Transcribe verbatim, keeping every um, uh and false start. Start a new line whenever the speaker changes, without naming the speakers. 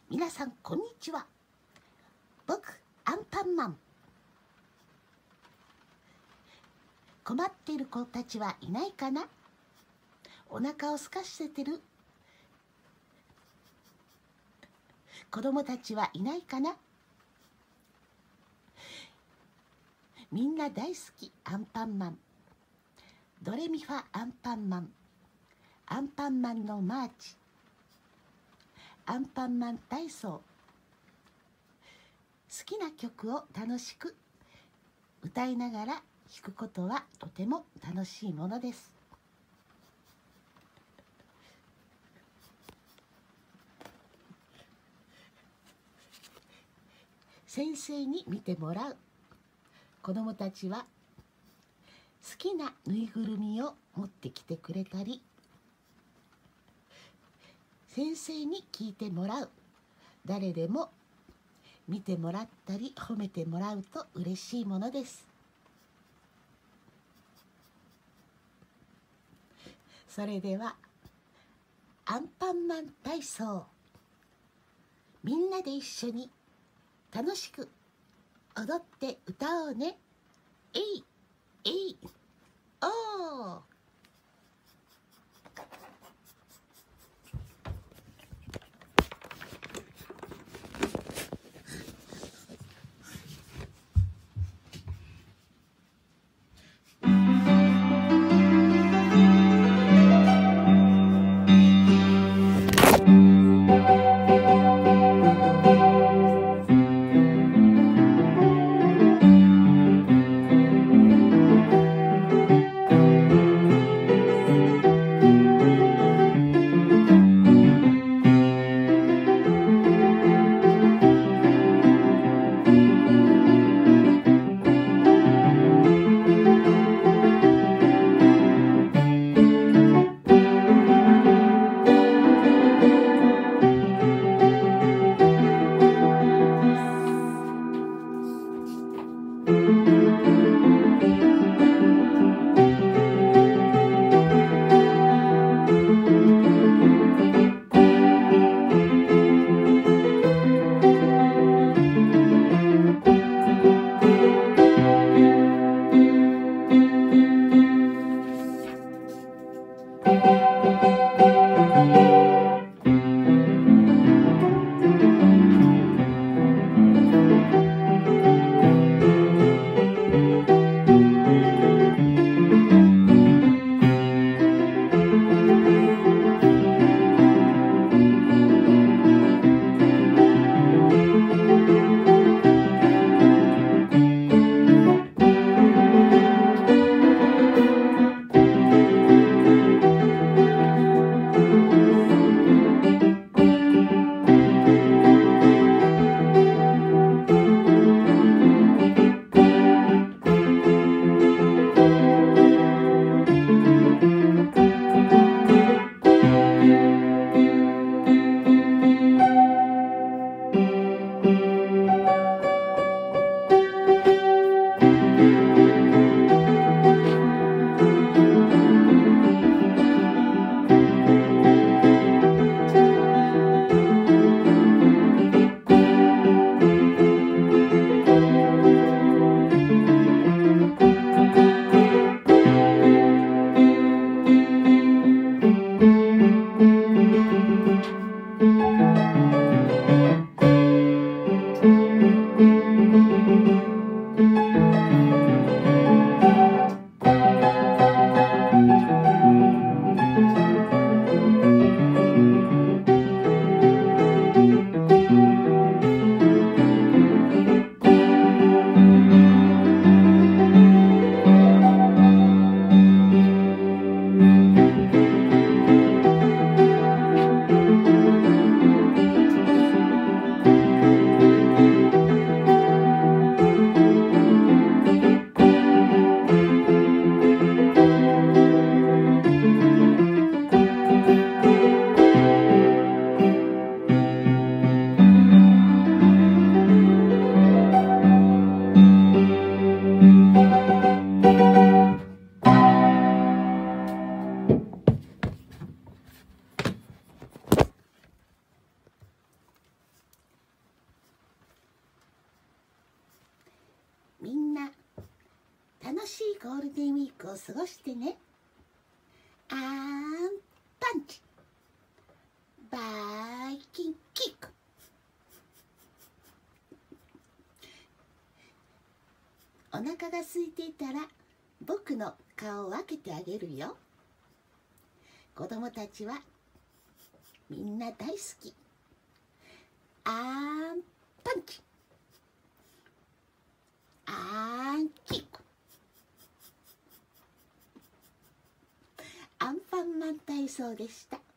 皆さんこんにちは。僕アンパンマン。困っている子たちはいないかな。お腹を空かせてる子供たちはいないかな。みんな大好きアンパンマン。ドレミファアンパンマン。アンパンマンのマーチ。アンパンマン体操。好きな曲を楽しく歌いながら弾くことはとても楽しいものです。先生に見てもらう。子どもたちは好きなぬいぐるみを持ってきてくれたり、先生に聞いてもらう。誰でも見てもらったり褒めてもらうと嬉しいものです。それではアンパンマン体操、みんなで一緒に楽しく踊って歌おうね。えいえいおー。 しいゴールデンウィークを過ごしてね。アンパンチ、バイキンキック。お腹が空いていたら僕の顔を分けてあげるよ。子供たちはみんな大好き。アンパンチ、アンキック。アンパンマン体操でした。